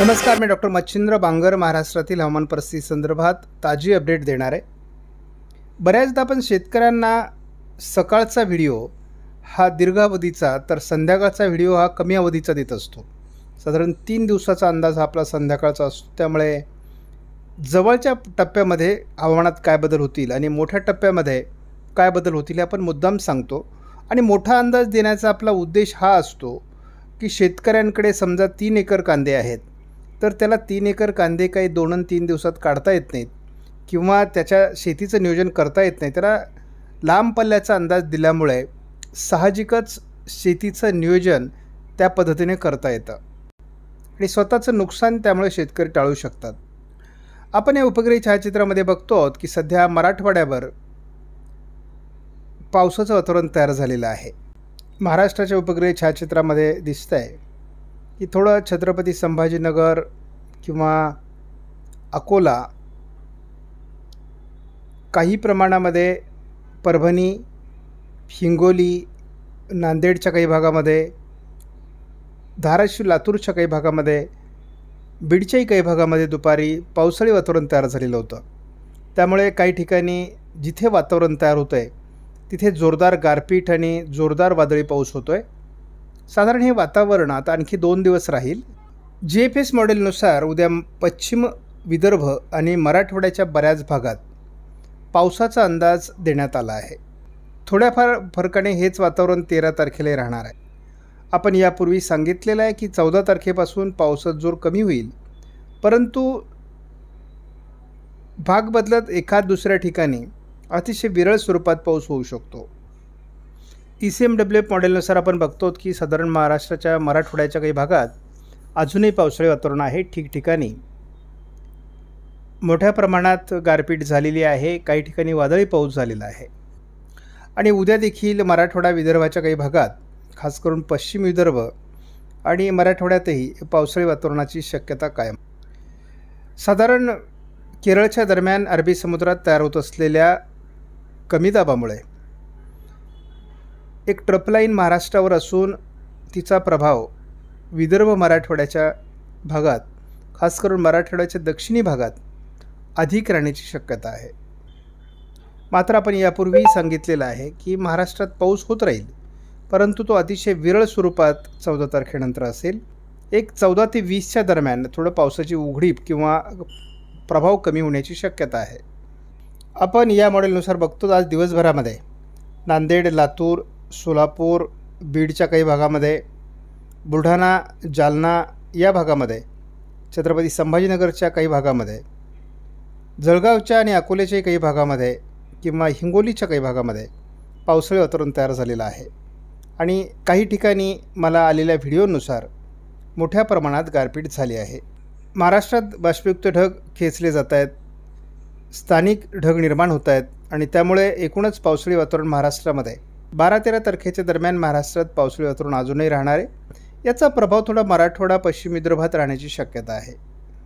नमस्कार, मी डॉक्टर मच्छिंद्र बांगर महाराष्ट्रातील हवामान परिस्थिती संदर्भात ताजी अपडेट देणार आहे। बऱ्याचदा आपण शेतकऱ्यांना सकाळचा व्हिडिओ हा दीर्घावधीचा तर संध्याकाळचा व्हिडिओ हा कमी अवधीचा देत असतो। साधारण 3 दिवसाचा अंदाज हा आपला संध्याकाळचा असतो। त्यामुळे जवळच्या टप्प्यामध्ये हवामानात काय बदल होतील आणि मोठ्या टप्प्यामध्ये काय बदल होतील हे आपण मुद्दाम सांगतो। आणि मोठा अंदाज देण्याचा आपला उद्देश हा असतो की शेतकऱ्यांकडे समजा 3 एकर कांदे आहेत, तर त्याला 3 एकर कांदे काही 2 आणि 3 दिवसात काढता येत नाहीत किंवा त्याच्या शेतीचं नियोजन करता येत नाही। त्याला लांब पल्ल्याचा अंदाज दिल्यामुळे साहजिकच शेतीचं नियोजन त्या पद्धतीने करता येतं आणि स्वतःचं नुकसान त्यामुळे शेतकरी टाळू शकतात। आपण या उपग्रही छायाचित्रामध्ये बघतो आहोत की सध्या मराठवाड्यावर पावसाचं वातावरण तयार झालेलं आहे। महाराष्ट्राच्या उपग्रही छायाचित्रामध्ये दिसतंय की थोडं छत्रपती संभाजीनगर किंवा अकोला, काही प्रमाणामध्ये परभणी, हिंगोली, नांदेडच्या काही भागामध्ये, धाराशिव लातूरच्या काही भागामध्ये, बीडच्याही काही भागामध्ये दुपारी पावसाळी वातावरण तयार झालेलं होतं। त्यामुळे काही ठिकाणी जिथे वातावरण तयार होतं आहे तिथे जोरदार गारपीट आणि जोरदार वादळी पाऊस होतो आहे। साधारण हे वातावरण आता आणखी 2 दिवस राहील। GFS मॉडेलनुसार उद्या पश्चिम विदर्भ आणि मराठवाड्याच्या बऱ्याच भागात पावसाचा अंदाज देण्यात आला आहे। थोड्याफार फरकाने हेच वातावरण 13 तारखेला राहणार आहे। आपण यापूर्वी सांगितलेलं आहे की 14 तारखेपासून पावसाचा जोर कमी होईल, परंतु भाग बदलत एखाद दुसऱ्या ठिकाणी अतिशय विरळ स्वरूपात पाऊस होऊ शकतो। ECMWF मॉडेलनुसार आपण बघतो की साधारण महाराष्ट्राच्या मराठवाड्याच्या काही भागात अजूनही पावसाळी वातावरण आहे। ठिकठिकाणी मोठ्या प्रमाणात गारपीट झालेली आहे, काही ठिकाणी वादळी पाऊस झालेला आहे आणि उद्या देखील मराठवाडा विदर्भाच्या काही भागात, खास करून पश्चिम विदर्भ आणि मराठवाड्यातही पावसाळी वातावरणाची शक्यता कायम। साधारण केरळच्या दरम्यान अरबी समुद्रात तयार होत असलेल्या कमी दाबामुळे एक ट्रफ लाईन महाराष्ट्रावर असून तिचा प्रभाव विदर्भ मराठवाड्याच्या भागात, खास करून मराठवाड्याच्या दक्षिणी भागात अधिक राहण्याची शक्यता आहे। मात्र आपण यापूर्वी सांगितलेलं आहे की महाराष्ट्रात पाऊस होत राहील, परंतु तो अतिशय विरळ स्वरूपात 14 तारखेनंतर असेल। एक 14 ते 20च्या दरम्यान थोडं पावसाची उघडीप किंवा प्रभाव कमी होण्याची शक्यता आहे। आपण या मॉडेलनुसार बघतो आज दिवसभरामध्ये नांदेड, लातूर, सोलापूर, बीडच्या काही भागामध्ये, बुलढाणा, जालना या भागामध्ये, छत्रपती संभाजीनगरच्या काही भागामध्ये, जळगावच्या आणि अकोल्याच्याही काही भागामध्ये किंवा हिंगोलीच्या काही भागामध्ये पावसाळी वातावरण तयार झालेलं आहे आणि काही ठिकाणी मला आलेल्या व्हिडिओनुसार मोठ्या प्रमाणात गारपीट झाली आहे। महाराष्ट्रात बाष्पयुक्त ढग खेचले जात आहेत, स्थानिक ढग निर्माण होत आहेत आणि त्यामुळे एकूणच पावसाळी वातावरण महाराष्ट्रामध्ये 12-13 तारखेच्या दरम्यान महाराष्ट्रात पावसाळी वातावरण अजूनही राहणार आहे। याचा प्रभाव थोडा मराठवाडा, पश्चिम विदर्भात राहण्याची शक्यता आहे।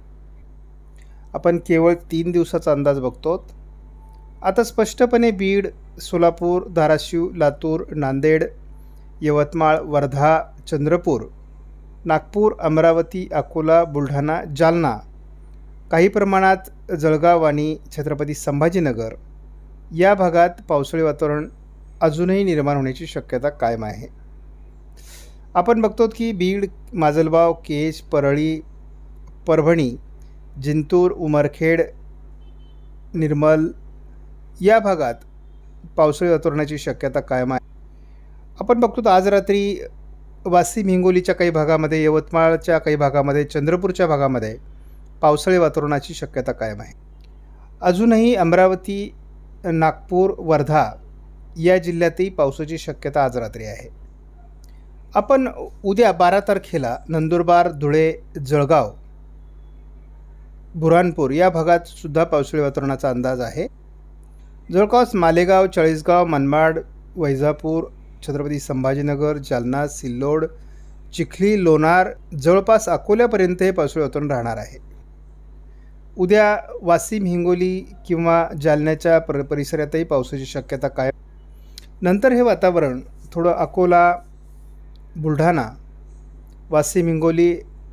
आपण केवळ 3 दिवसाचा अंदाज बघतो। आता स्पष्टपणे बीड, सोलापूर, धाराशिव, लातूर, नांदेड, यवतमाळ, वर्धा, चंद्रपूर, नागपूर, अमरावती, अकोला, बुलढाणा, जालना, काही प्रमाणात जळगाव आणि छत्रपती संभाजीनगर या भागात पावसाळी वातावरण अजूनही निर्माण होण्याची शक्यता कायम आहे। आपण बघतो की बीड, माजलगाव, केज, परळी, परभणी, जिंतूर, उमरखेड, निर्मल या भागात पावसाळी वातावरणाची शक्यता कायम आहे। आपण बघतो आज रात्री वाशिम, हिंगोलीच्या काही भागामध्ये, यवतमाळच्या काही भागामध्ये, चंद्रपूरच्या भागामध्ये पावसाळी वातावरणाची शक्यता कायम आहे। अजूनही अमरावती, नागपूर, वर्धा या जिल्ह्यातही पावसाची शक्यता आज रात्री आहे। आपण उद्या 12 तारखेला नंदुरबार, धुळे, जळगाव, बुऱ्हाणपूर या भागात सुद्धा पावसाळी वातावरणाचा अंदाज आहे। जवळपास मालेगाव, चाळीसगाव, मनमाड, वैजापूर, छत्रपती संभाजीनगर, जालना, सिल्लोड, चिखली, लोणार, जवळपास अकोल्यापर्यंत हे पावसाळी वातावरण राहणार आहे। उद्या वाशिम, हिंगोली किंवा जालन्याच्या परिसरातही पावसाची शक्यता कायम। नंतर हे वातावरण थोडं अकोला, बुलढाणा, वाशिम, हिंगोली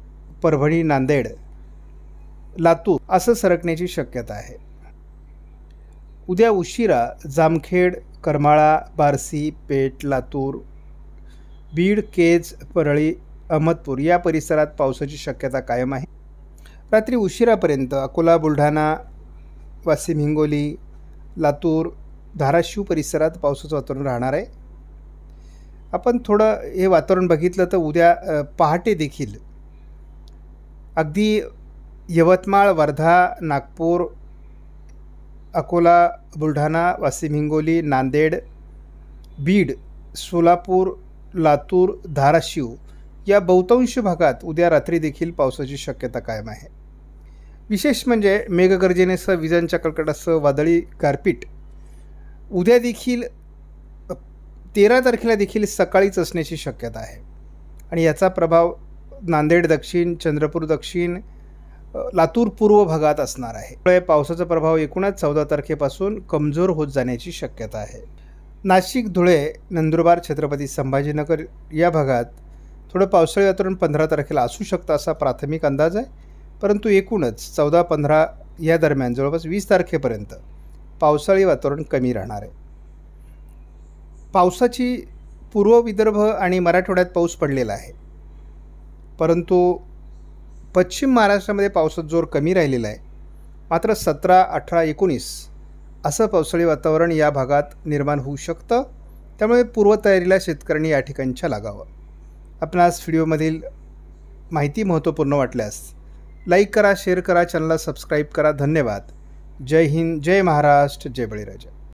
परभणी, नांदेड, लातूर असं सरकण्याची शक्यता आहे. उद्या उशिरा जामखेड, करमाळा, बार्शी, पेठ, लातूर, बीड, केज, परळी, अहमदपूर या परिसरात पावसाची शक्यता कायम आहे. रात्री उशिरापर्यंत अकोला, बुलढाणा, वाशिम, हिंगोली, लातूर, धाराशिव परिसरात पावसाचं वातावरण राहणार आहे. आपण थोडं हे वातावरण बघितलं तर उद्या पहाटे देखील अगदी यवतमाळ, वर्धा, नागपूर, अकोला, बुलढाणा, वाशिम, हिंगोली, नांदेड, बीड, सोलापूर, लातूर, धाराशिव या बहुतांश भागात उद्या रात्री देखील पावसाची शक्यता कायम आहे. विशेष म्हणजे मेघगर्जनेसह, विजांच्या कडकडाटासह वादळी गारपीट उद्या देखील 13 तारखेला देखील सकाळीच असण्याची शक्यता आहे आणि याचा प्रभाव नांदेड दक्षिण, चंद्रपूर दक्षिण, लातूर पूर्व भागात असणार आहे. त्यामुळे पावसाचा प्रभाव एकूणच 14 तारखेपासून कमजोर होत जाण्याची शक्यता आहे. नाशिक, धुळे, नंदुरबार, छत्रपती संभाजीनगर या भागात थोडं पावसाळी वातावरण 15 तारखेला असू शकतं असा प्राथमिक अंदाज आहे. परंतु एकूणच 14-15 या दरम्यान जवळपास 20 तारखेपर्यंत पावसाळी वातावरण कमी राहणार आहे. पावसाची पूर्व विदर्भ आणि मराठवाड्यात पाऊस पडलेला आहे, परंतु पश्चिम महाराष्ट्रामध्ये पावसाचा जोर कमी राहिलेला आहे. मात्र 17, 18, 19 असं पावसाळी वातावरण या भागात निर्माण होऊ शकतं. त्यामुळे पूर्वतयारीला शेतकऱ्यांनी या ठिकाणच्या लागावं. आपणास व्हिडिओमधील माहिती महत्त्वपूर्ण वाटल्यास लाईक करा, शेअर करा, चॅनलला सबस्क्राईब करा. धन्यवाद. जय हिंद, जय महाराष्ट्र, जय बळीराजा.